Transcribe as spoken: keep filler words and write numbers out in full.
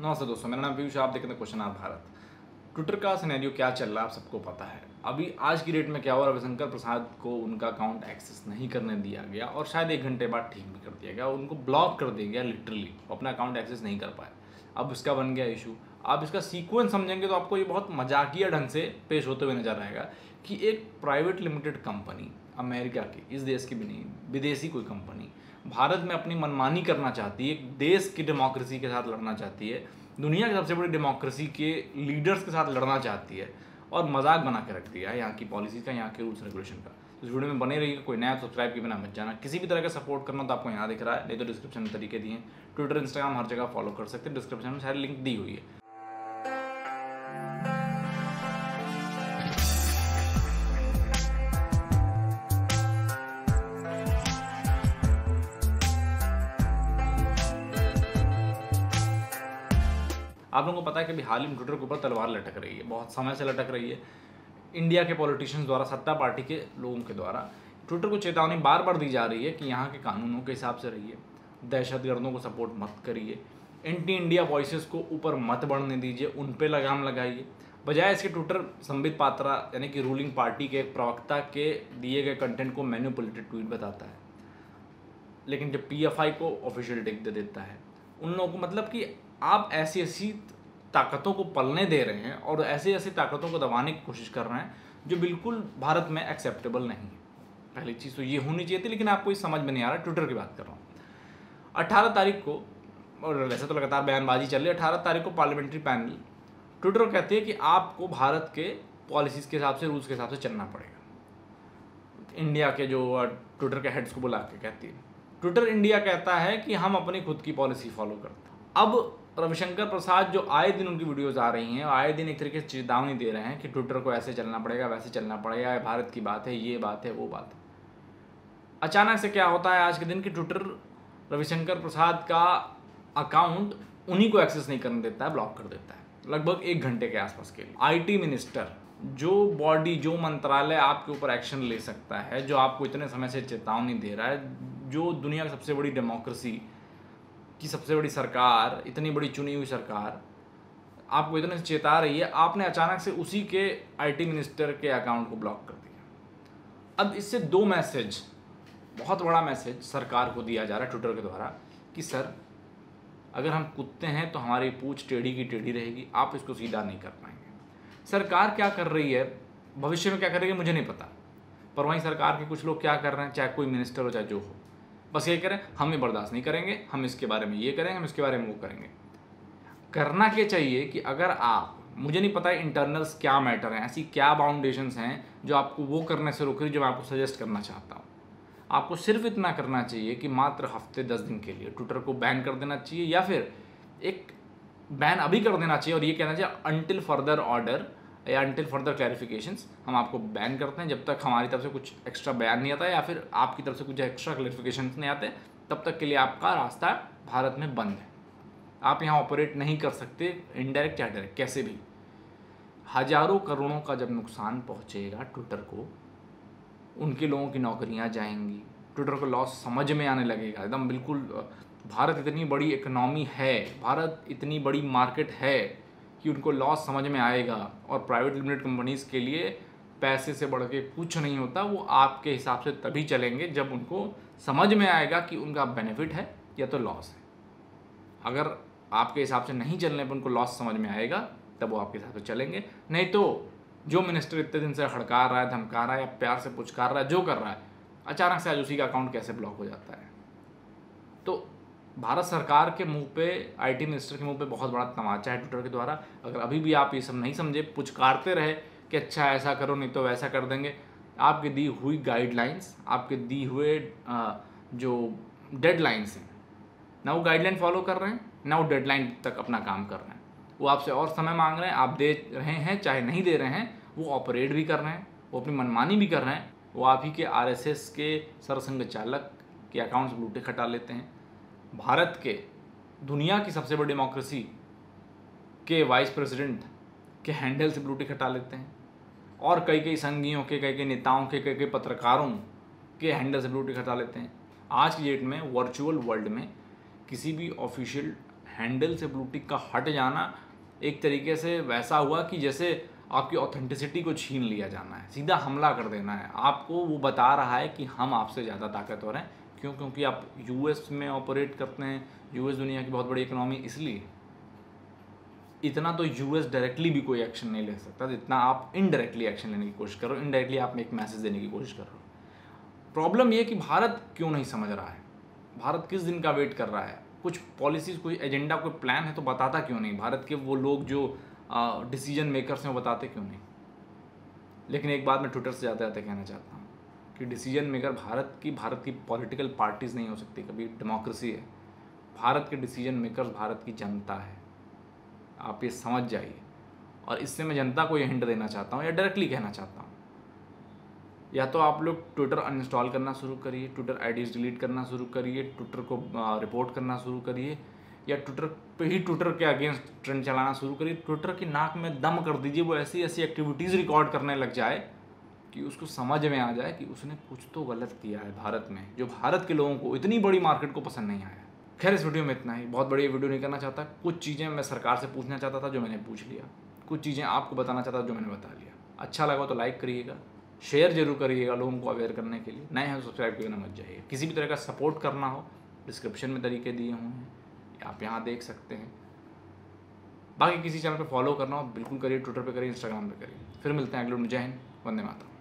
नमस्ते दोस्तों, मेरा नाम पीयूष, आप देख रहे हैं क्वेश्चन आर भारत। ट्विटर का सिनेरियो क्या चल रहा है आप सबको पता है। अभी आज की डेट में क्या हुआ, रविशंकर प्रसाद को उनका अकाउंट एक्सेस नहीं करने दिया गया और शायद एक घंटे बाद ठीक भी कर दिया गया। उनको ब्लॉक कर दिया गया, लिटरली अपना अकाउंट एक्सेस नहीं कर पाए। अब इसका बन गया इशू। आप इसका सीक्वेंस समझेंगे तो आपको ये बहुत मजाकिया ढंग से पेश होते हुए नजर आएगा कि एक प्राइवेट लिमिटेड कंपनी, अमेरिका की, इस देश की भी नहीं, विदेशी कोई कंपनी भारत में अपनी मनमानी करना चाहती है, एक देश की डेमोक्रेसी के साथ लड़ना चाहती है, दुनिया की सबसे बड़ी डेमोक्रेसी के लीडर्स के साथ लड़ना चाहती है और मजाक बना के रख दिया है यहाँ की पॉलिसी का, यहाँ के रूल्स रेगुलेशन का। इस वीडियो में बने रहिएगा। कोई नया सब्सक्राइब के बिना मत जाना। किसी भी तरह का सपोर्ट करना तो आपको यहाँ दिख रहा है, नहीं तो डिस्क्रिप्शन में तरीके दिए हैं। ट्विटर, इंस्टाग्राम हर जगह फॉलो कर सकते हैं, डिस्क्रिप्शन में सारी लिंक दी हुई है। आप लोगों को पता है कि अभी हाल ही में ट्विटर के ऊपर तलवार लटक रही है, बहुत समय से लटक रही है। इंडिया के पॉलिटिशियंस द्वारा, सत्ता पार्टी के लोगों के द्वारा ट्विटर को चेतावनी बार बार दी जा रही है कि यहाँ के कानूनों के हिसाब से रहिए, दहशतगर्दों को सपोर्ट मत करिए, एंटी इंडिया वॉइसेस को ऊपर मत बढ़ने दीजिए, उन पर लगाम लगाइए। बजाय इसके ट्विटर संबित पात्रा यानी कि रूलिंग पार्टी के एक प्रवक्ता के दिए गए कंटेंट को मैनिपुलेटेड ट्वीट बताता है, लेकिन जब पीएफआई को ऑफिशियल टेक दे देता है, उन लोगों को मतलब कि आप ऐसी ऐसी ताकतों को पलने दे रहे हैं और ऐसी ऐसी ताकतों को दबाने की कोशिश कर रहे हैं जो बिल्कुल भारत में एक्सेप्टेबल नहीं है। पहली चीज़ तो ये होनी चाहिए थी, लेकिन आपको ये समझ में नहीं आ रहा। ट्विटर की बात कर रहा हूँ। अट्ठारह तारीख को, और वैसे तो लगातार बयानबाजी चल रही है, अट्ठारह तारीख को पार्लियामेंट्री पैनल ट्विटर कहती है कि आपको भारत के पॉलिसीज़ के हिसाब से, रूल्स के हिसाब से चलना पड़ेगा। इंडिया के जो ट्विटर के हेड्स को बुला के कहती है। ट्विटर इंडिया कहता है कि हम अपनी खुद की पॉलिसी फॉलो करते हैं। अब रविशंकर प्रसाद जो आए दिन उनकी वीडियोस आ रही हैं, आए दिन एक तरीके से चेतावनी दे रहे हैं कि ट्विटर को ऐसे चलना पड़ेगा, वैसे चलना पड़ेगा, भारत की बात है, ये बात है, वो बात है। अचानक से क्या होता है आज के दिन कि ट्विटर रविशंकर प्रसाद का अकाउंट उन्हीं को एक्सेस नहीं करने देता है, ब्लॉक कर देता है लगभग एक घंटे के आसपास के लिए। आईटी मिनिस्टर, जो बॉडी, जो मंत्रालय आपके ऊपर एक्शन ले सकता है, जो आपको इतने समय से चेतावनी दे रहा है, जो दुनिया की सबसे बड़ी डेमोक्रेसी की सबसे बड़ी सरकार, इतनी बड़ी चुनी हुई सरकार आपको इतने से चेता रही है, आपने अचानक से उसी के आईटी मिनिस्टर के अकाउंट को ब्लॉक कर दिया। अब इससे दो मैसेज, बहुत बड़ा मैसेज सरकार को दिया जा रहा है ट्विटर के द्वारा कि सर, अगर हम कुत्ते हैं तो हमारी पूंछ टेढ़ी की टेढ़ी रहेगी, आप इसको सीधा नहीं कर पाएंगे। सरकार क्या कर रही है, भविष्य में क्या करेगी मुझे नहीं पता, पर वहीं सरकार के कुछ लोग क्या कर रहे हैं, चाहे कोई मिनिस्टर हो चाहे जो हो, बस ये करें, हम ये बर्दाश्त नहीं करेंगे, हम इसके बारे में ये करेंगे, हम इसके बारे में वो करेंगे। करना क्या चाहिए कि अगर आप, मुझे नहीं पता इंटरनल्स क्या मैटर हैं, ऐसी क्या बाउंडेशंस हैं जो आपको वो करने से रोक रही, जो मैं आपको सजेस्ट करना चाहता हूँ। आपको सिर्फ इतना करना चाहिए कि मात्र हफ्ते दस दिन के लिए ट्विटर को बैन कर देना चाहिए, या फिर एक बैन अभी कर देना चाहिए और ये कहना चाहिए अनटिल फर्दर ऑर्डर या अनटिल फर्दर क्लैरिफिकेशंस, हम आपको बैन करते हैं जब तक हमारी तरफ से कुछ एक्स्ट्रा बयान नहीं आता है या फिर आपकी तरफ से कुछ एक्स्ट्रा क्लैरिफिकेशंस नहीं आते, तब तक के लिए आपका रास्ता भारत में बंद है। आप यहाँ ऑपरेट नहीं कर सकते, इनडायरेक्ट या डायरेक्ट, कैसे भी। हजारों करोड़ों का जब नुकसान पहुँचेगा ट्विटर को, उनके लोगों की नौकरियाँ जाएंगी, ट्विटर को लॉस समझ में आने लगेगा एकदम बिल्कुल। भारत इतनी बड़ी इकनॉमी है, भारत इतनी बड़ी मार्केट है कि उनको लॉस समझ में आएगा। और प्राइवेट लिमिटेड कंपनीज़ के लिए पैसे से बढ़ के कुछ नहीं होता, वो आपके हिसाब से तभी चलेंगे जब उनको समझ में आएगा कि उनका बेनिफिट है या तो लॉस है। अगर आपके हिसाब से नहीं चलने पर उनको लॉस समझ में आएगा, तब वो आपके हिसाब से चलेंगे। नहीं तो जो मिनिस्टर इतने दिन से हड़का रहा है, धमका रहा है या प्यार से पुचकार रहा है, जो कर रहा है, अचानक से आज उसी का अकाउंट कैसे ब्लॉक हो जाता है। तो भारत सरकार के मुंह पे, आईटी मिनिस्टर के मुंह पे बहुत बड़ा तमाचा है ट्विटर के द्वारा। अगर अभी भी आप ये सब नहीं समझे, पुचकारते रहे कि अच्छा ऐसा करो नहीं तो वैसा कर देंगे, आपकी दी हुई गाइडलाइंस, आपके दी हुए जो डेडलाइंस हैं, ना वो गाइडलाइन फॉलो कर रहे हैं, ना वो डेडलाइन तक अपना काम कर रहे हैं। वो आपसे और समय मांग रहे हैं, आप दे रहे हैं चाहे नहीं दे रहे हैं, वो ऑपरेट भी कर रहे हैं, वो अपनी मनमानी भी कर रहे हैं। वो आप ही के आरएसएस के सरसंघ चालक के अकाउंट से ब्लूटिक हटा लेते हैं, भारत के, दुनिया की सबसे बड़ी डेमोक्रेसी के वाइस प्रेसिडेंट के हैंडल से ब्लूटिक हटा लेते हैं, और कई कई संघियों के, कई कई नेताओं के, कई कई पत्रकारों के हैंडल से ब्लूटिक हटा लेते हैं। आज की डेट में वर्चुअल वर्ल्ड में किसी भी ऑफिशियल हैंडल से ब्लू टिक का हट जाना एक तरीके से वैसा हुआ कि जैसे आपकी ऑथेंटिसिटी को छीन लिया जाना है, सीधा हमला कर देना है। आपको वो बता रहा है कि हम आपसे ज़्यादा ताकतवर हैं। क्यों? क्योंकि आप यूएस में ऑपरेट करते हैं, यूएस दुनिया की बहुत बड़ी इकोनॉमी, इसलिए इतना तो यूएस डायरेक्टली भी कोई एक्शन नहीं ले सकता जितना आप इनडायरेक्टली एक्शन लेने की कोशिश कर रहे हो। इनडायरेक्टली आप में एक मैसेज देने की कोशिश कर रहे हो। प्रॉब्लम ये कि भारत क्यों नहीं समझ रहा है, भारत किस दिन का वेट कर रहा है, कुछ पॉलिसीज़, कोई एजेंडा, कोई प्लान है तो बताता क्यों नहीं? भारत के वो लोग जो डिसीजन मेकर्स हैं वो बताते क्यों नहीं? लेकिन एक बात मैं ट्विटर से जाते जाते कहना चाहता हूँ कि डिसीजन मेकर भारत की भारत की पॉलिटिकल पार्टीज़ नहीं हो सकती, कभी डेमोक्रेसी है। भारत के डिसीजन मेकर्स भारत की जनता है, आप ये समझ जाइए। और इससे मैं जनता को ये हिंट देना चाहता हूँ या डायरेक्टली कहना चाहता हूँ, या तो आप लोग ट्विटर अनइंस्टॉल करना शुरू करिए, ट्विटर आईडीज़ डिलीट करना शुरू करिए, ट्विटर को रिपोर्ट करना शुरू करिए, या ट्विटर पे ही ट्विटर के अगेंस्ट ट्रेंड चलाना शुरू करिए। ट्विटर की नाक में दम कर दीजिए, वो ऐसी ऐसी एक्टिविटीज़ रिकॉर्ड करने लग जाए कि उसको समझ में आ जाए कि उसने कुछ तो गलत किया है भारत में, जो भारत के लोगों को, इतनी बड़ी मार्केट को पसंद नहीं आया। खैर, इस वीडियो में इतना ही, बहुत बड़ी वीडियो नहीं करना चाहता। कुछ चीज़ें मैं सरकार से पूछना चाहता था जो मैंने पूछ लिया, कुछ चीज़ें आपको बताना चाहता था जो मैंने बता लिया। अच्छा लगा तो लाइक करिएगा, शेयर जरूर करिएगा लोगों को अवेयर करने के लिए। नए हैं तो सब्सक्राइब करना मत जाइए। किसी भी तरह का सपोर्ट करना हो, डिस्क्रिप्शन में तरीके दिए हुए हैं, आप यहाँ देख सकते हैं। बाकी किसी चैनल पे फॉलो करना हो बिल्कुल करिए, ट्विटर पे करिए, इंस्टाग्राम पे करिए। फिर मिलते हैं अगले वीडियो में। जय हिंद, वंदे मातरम।